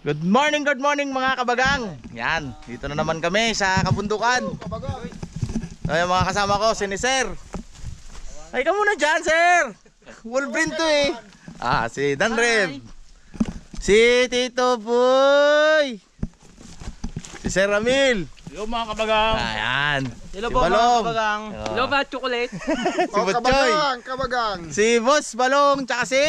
Good morning mga kabagang. Yan, dito na naman kami sa kabundukan. Ay, mga kasama ko, si Sir. Ay, ka muna dyan, Sir. Wolverine to eh. Si Danrev. Si Tito Boy. Si Sir Ramil. Hello mga kabagang. Ayan. Hello Si po Balong. mga kabagang. Hello ba chocolate? Si Butchoy. Kabagang. Si Boss Balong, tsaka si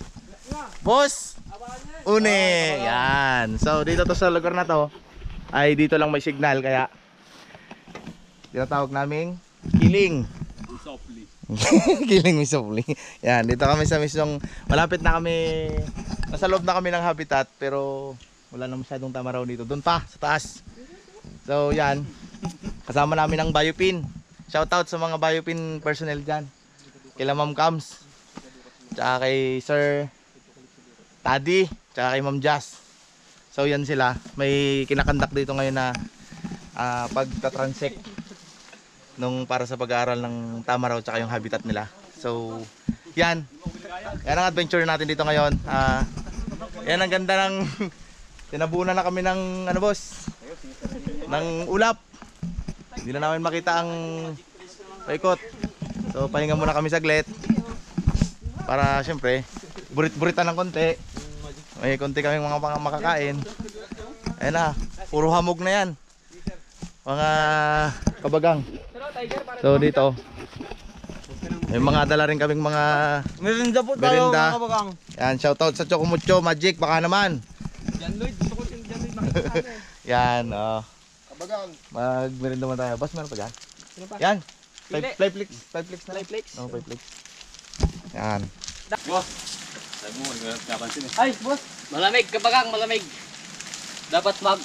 Boss Une. Yan. So dito to sa lugar na to ay dito lang may signal kaya tinatawag naming Kiling. Softly. Kiling Misopli. Yan, dito kami sa mismong malapit na kami, nasa loob na kami ng habitat pero wala na masyadong tamaraw dito. Doon pa sa taas. So yan. Kasama namin ang Biopin. Shoutout sa mga Biopin personnel dyan. Kila Ma'am Cams. Tsaka kay Sir Taddy. Tsaka kay Ma'am Jazz. So yan sila. May kinakandak dito ngayon na pagtatransect nung para sa pag-aaral ng tamaraw tsaka yung habitat nila. So yan. Yan ang adventure natin dito ngayon. Yan ang ganda ng tinabunan na kami ng ano boss? Ng ulap. Hindi na namin makita ang paikot. So pahinga muna kami saglit. Para syempre burit-buritan ng konti. May konti kaming mga makakain. Ayan na, puro hamog na yan. Mga kabagang. So dito may mga dala rin kaming mga Merinda po tayo merinda. mga kabagang. Yan, shoutout sa Chocomucho, Magic, baka naman. Jan Lloyd, gusto ko si Jan Lloyd makita namin. Yan, Kabagang. magmerienda naman tayo. Boss, meron pa dyan? Sino pa? Yan, Pili. Flyflix na. Flyflix? No, Flyflix. Yan. Boss. Ay, boss. Malamig kabagang, malamig. Dapat mag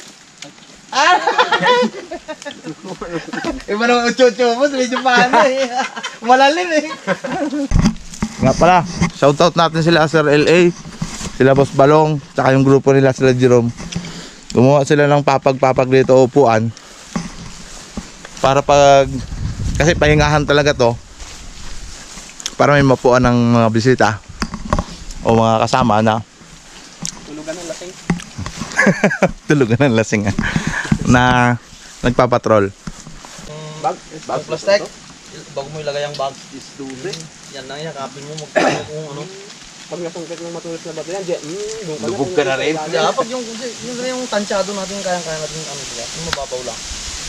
Iba naman ucho-ucho mo, medyo paano eh. Malalim eh. Nga pala, shoutout natin sila Sir LA, sila Boss Balong, tsaka yung grupo nila sila Jerome. Gumawa sila ng papag-papag dito upuan. Para kasi pahingahan talaga to. Para may mapuan ng mga bisita o mga kasama na tulugan ng lasing. tulugan ng lasing na nagpapatrol. Bag plastic. Bago mo ilagay ang bag is tubig. Yan lang yakapin mo magpapalagay kung ano. Pag nasungkit ng matulis na bato yan, Lubog ka na rin. Yeah, pag yung tansyado natin, kaya natin ano sila. Yung mababaw lang.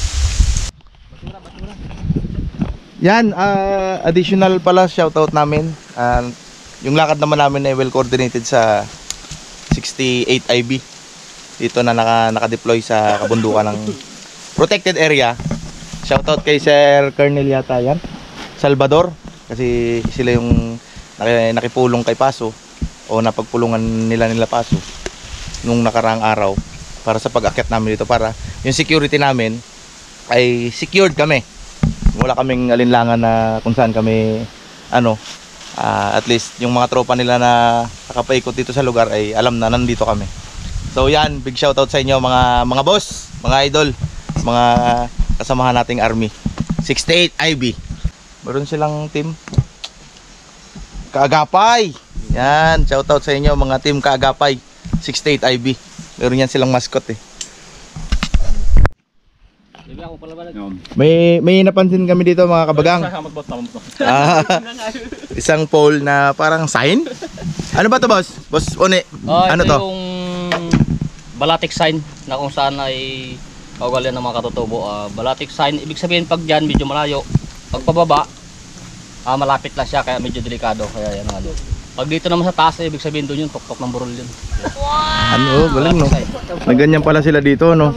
Yan, additional pala shoutout namin. Yung lakad naman namin ay well coordinated sa 68 IB. Dito na naka-deploy sa kabundukan ng protected area. Shoutout kay Sir Colonel yata yan, Salvador, kasi sila yung nakipulong kay Paso o napagpulungan nila Paso nung nakaraang araw para sa pag-akyat namin dito, para yung security namin ay secured kami. Wala kaming alinlangan na kung saan kami at least yung mga tropa nila na nakapaikot dito sa lugar ay alam na nandito kami. So yan, big shoutout sa inyo mga boss, mga idol, mga kasamahan nating army 68 IB. Meron silang team Kaagapay. Yan, shoutout sa inyo mga team Kaagapay 68 IB. Meron yan silang mascot eh. May napansin kami dito mga kabagang. Isang pole na parang sign. Ano ba to boss? Boss Une. Ano to? Yung balatic sign na kung saan ay kaugalingan ng mga katutubo. Balatic sign, ibig sabihin pag dyan medyo malayo, pag pababa malapit lang siya, kaya medyo delikado. Kaya yan ano. Pag dito naman sa taas, ibig sabihin doon yung tuktok ng burol yun. Ano, galing no. Nagganyan pala sila dito no.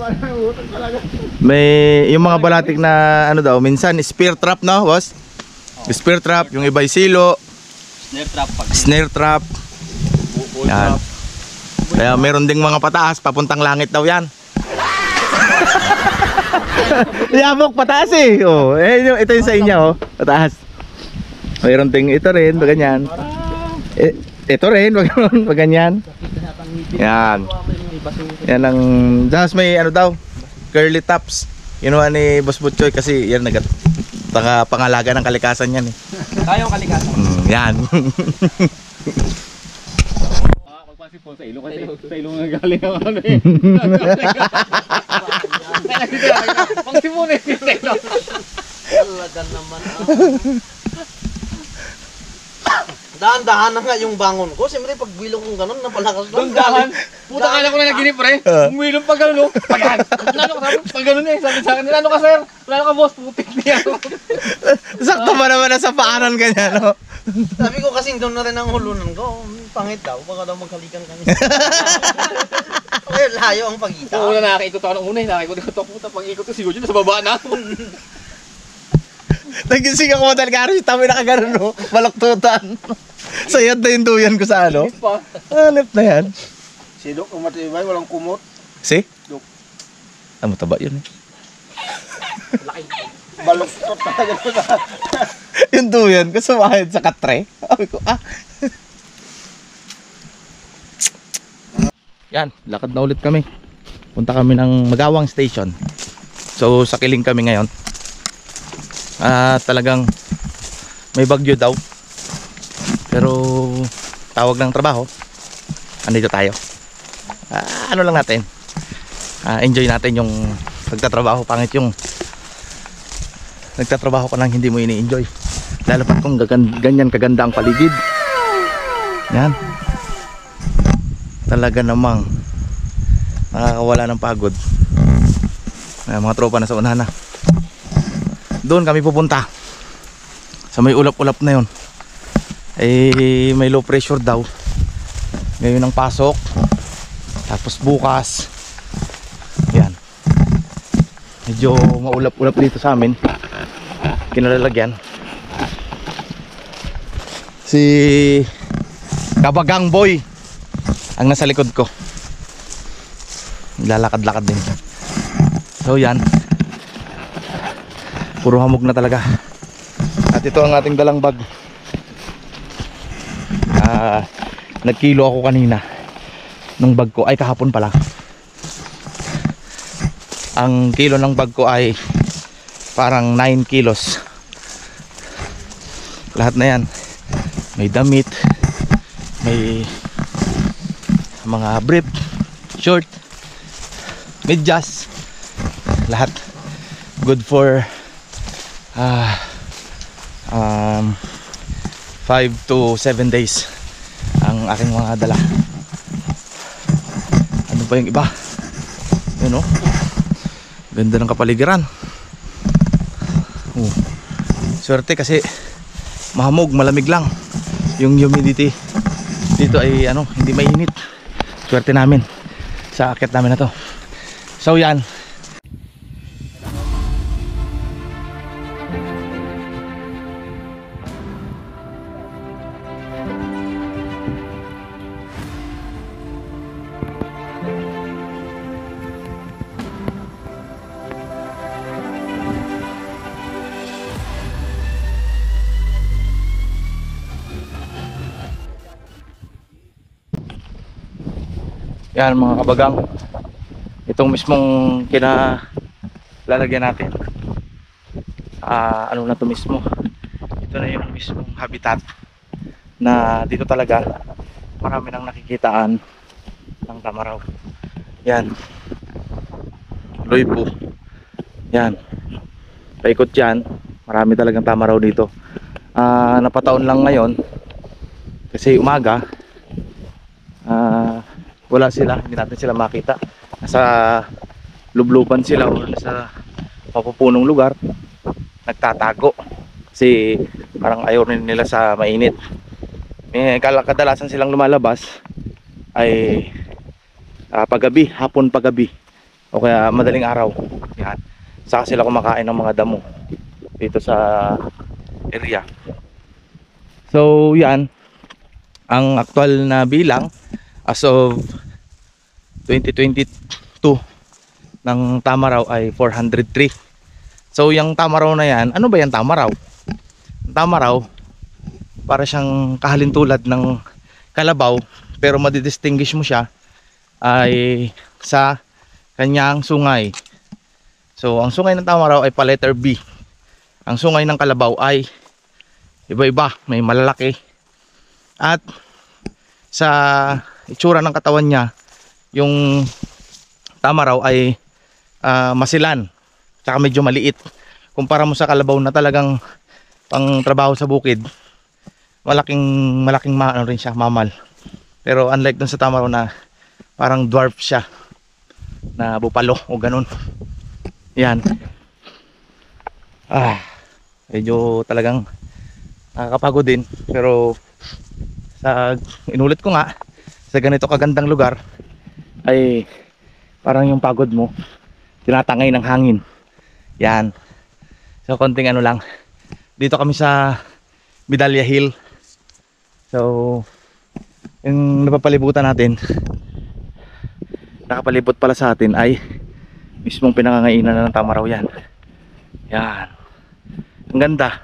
May yung mga balatik na daw, minsan spear trap no, boss? Spear trap, yung iba silo, Snare trap pag snare trap. Yan. Kaya meron ding mga pataas, papuntang langit daw yan. Yabok pataas eh. Oh, ito yung sa inyo oh, pataas. Mayroon ding ito rin, ganyan. Ito rin, ganyan. Yan. Yan ang just may daw, curly tops. Ginawa ni Boss Butchoy kasi yan pangalaga ng kalikasan yan eh. Tayong kalikasan. Yan. Kasi po sa ilong kasi sa ilong nga galing ang ano eh. Pang Simon eh. Talaga naman. Dahan-dahan na nga yung bangon ko. Siyempre pag bilong kong ganun, napalakas lang. Dahan. Puta kala ko na naginip pre. Umilong pag gano'n, no? Pag ano ka sabi? Pag gano'n eh. Sabi sa akin, ano ka sir? Wala ka boss, putik niya. Sakto ba naman nasa paanan ka niya, no? Sabi ko kasi doon na rin ang hulunan ko. Pangit daw, baka daw maghalikan kami. Well, layo ang pagitan. Una nakakikot ako nung una eh. Nakakikot ako puta. Pag-ikot ko siguro dyan, nasa baba na ako. Nagising ako talaga rin, tabi na kagano, no? Malaktutan. Sayad na yung duyan ko sa ano. Hanip na yan. Si Dok, matibay, walang kumot. Si? Dok. Ah, mataba yun eh. Baluktot talaga na. Yung duyan ko sumahid sa katre. Sabi ko, ah. Yan, lakad na ulit kami. Punta kami ng Magawang Station. So, sa Kiling kami ngayon. Talagang may bagyo daw. Pero tawag ng trabaho. Andito tayo. Ano lang natin. Enjoy natin yung pagtatrabaho. Pangit yung nagtatrabaho ka nang hindi mo ini-enjoy. Lalo pa kung ganyan kaganda ang paligid. Yan. Talaga namang nakakawala ng pagod. Mga tropa na sa unahan na. Doon kami pupunta. Sa may ulap-ulap na yun. Eh, may low pressure daw. Ngayon ang pasok. Tapos bukas. Yan. Medyo maulap-ulap dito sa amin. Kinalalagyan. Si Kabagang Boy ang nasa likod ko. Lalakad-lakad din. So yan. Puro hamog na talaga. At ito ang ating dalang bag. Nagkilo ako kanina ng bag ko, ay kahapon pala. Ang kilo ng bag ko ay parang 9 kilos. Lahat na yan. May damit, may mga brief, short, medyas, lahat good for 5 to 7 days ang aking mga dala. Ano pa yung iba? Yun o, ganda ng kapaligiran. Swerte kasi mahamog, malamig lang. Yung humidity dito ay ano, hindi mainit. Swerte namin sa akit namin na to. So yan. Yan mga kabagang, itong mismong kinalalagyan natin, ano na to mismo, ito na yung mismong habitat na dito talaga marami nang nakikitaan ng tamaraw. Yan, Loipo, yan, paikot yan, marami talagang tamaraw dito. Napataon lang ngayon kasi umaga, wala sila, hindi natin sila makita. Nasa lubluban sila o nasa mapupunong lugar, nagtatago kasi parang ayaw rin nila sa mainit. Kadalasan silang lumalabas ay paggabi, hapon paggabi o kaya madaling araw. Yan. Saka sila kumakain ng mga damo dito sa area. So yan ang aktual na bilang as of 2022 ng tamaraw ay 403. So yung tamaraw na yan, ano ba yan tamaraw? Tamaraw para siyang kahalintulad ng kalabaw, pero madidistinguish mo siya ay sa kanyang sungay. So ang sungay ng tamaraw ay pa letter B. Ang sungay ng kalabaw ay iba-iba, may malalaki. At sa itsura ng katawan niya, yung tama raw ay masilan, tsaka medyo maliit. Kumpara mo sa kalabaw na talagang pang trabaho sa bukid, malaking ano rin siya, mamal. Pero unlike dun sa tama raw na parang dwarf siya, na bupalo o ganun. Yan. Medyo talagang nakakapagod din, pero sa inulit ko nga, sa ganito kagandang lugar ay parang yung pagod mo tinatangay ng hangin. Yan. So konting ano lang, dito kami sa Medalla Hill. So yung napapalibutan natin, nakapalibot pala sa atin ay mismong pinangangainan na ng tama raw yan. Yan. Ang ganda.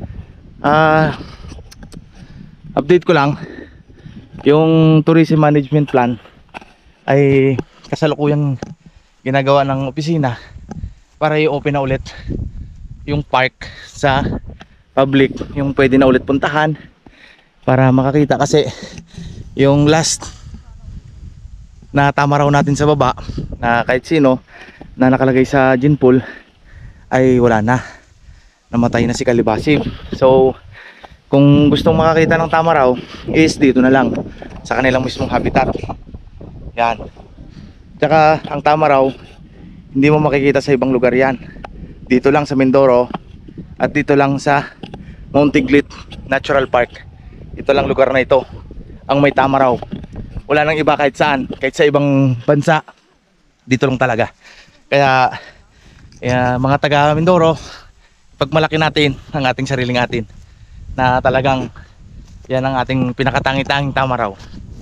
Update ko lang, yung tourism management plan ay kasalukuyang ginagawa ng opisina para i-open na ulit yung park sa public, yung pwede na ulit puntahan para makakita. Kasi yung last na tama raw natin sa baba na kahit sino na nakalagay sa gene pool ay wala na, namatay na si Kalibasib. So kung gustong makakita ng tama raw is dito na lang sa kanilang mismong habitat. Yan. Tsaka ang tama raw hindi mo makikita sa ibang lugar yan. Dito lang sa Mindoro at dito lang sa Mount Tiglit Natural Park. Ito lang lugar na ito ang may tama raw. Wala nang iba kahit saan, kahit sa ibang bansa. Dito lang talaga. Kaya mga taga Mindoro, pagmalaki natin ang ating sariling atin, na talagang yan ang ating pinakatangi-tanging tama raw.